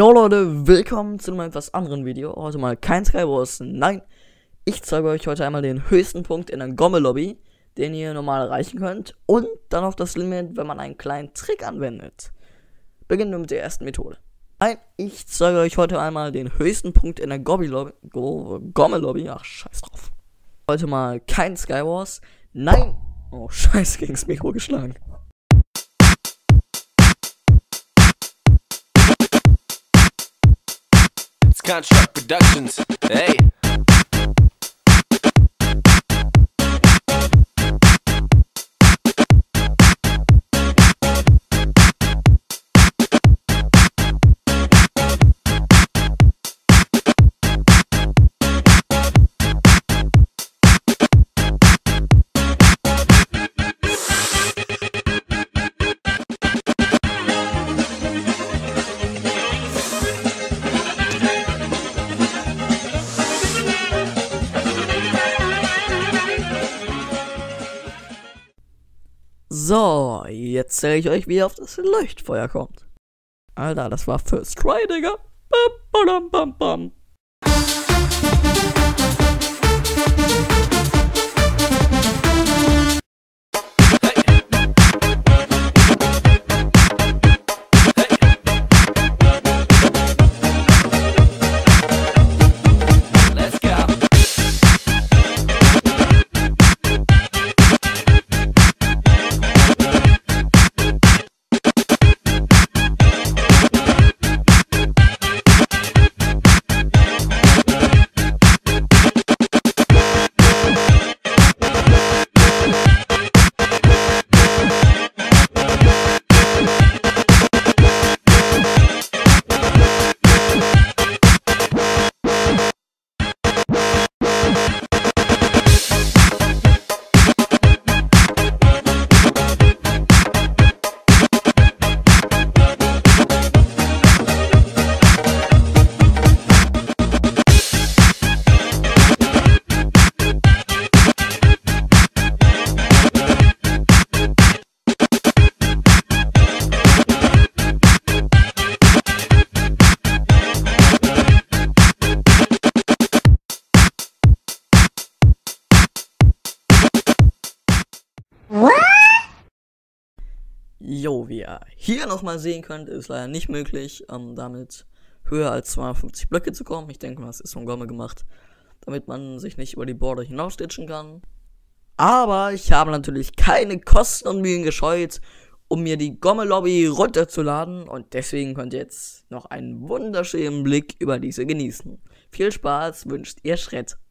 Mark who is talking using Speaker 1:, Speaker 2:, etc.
Speaker 1: Jo Leute, willkommen zu einem etwas anderen Video. Heute mal kein Skywars, nein. Ich zeige euch heute einmal den höchsten Punkt in der Gomme-Lobby, den ihr normal erreichen könnt. Und dann auf das Limit, wenn man einen kleinen Trick anwendet. Beginnen wir mit der ersten Methode. Nein, ich zeige euch heute einmal den höchsten Punkt in der Gomme-Lobby. Ach, scheiß drauf. Heute mal kein Skywars, nein. Oh, scheiße, gegen's Mikro geschlagen.
Speaker 2: Construct Productions, hey.
Speaker 1: So, jetzt zeige ich euch, wie ihr auf das Leuchtfeuer kommt. Alter, das war First Try, Digga. Bam, bam, bam, bam. Jo, wie ihr hier nochmal sehen könnt, ist leider nicht möglich, damit höher als 250 Blöcke zu kommen. Ich denke mal, das ist von Gomme gemacht, damit man sich nicht über die Border hinausstitchen kann. Aber ich habe natürlich keine Kosten und Mühen gescheut, um mir die Gomme-Lobby runterzuladen. Und deswegen könnt ihr jetzt noch einen wunderschönen Blick über diese genießen. Viel Spaß wünscht ihr Shred.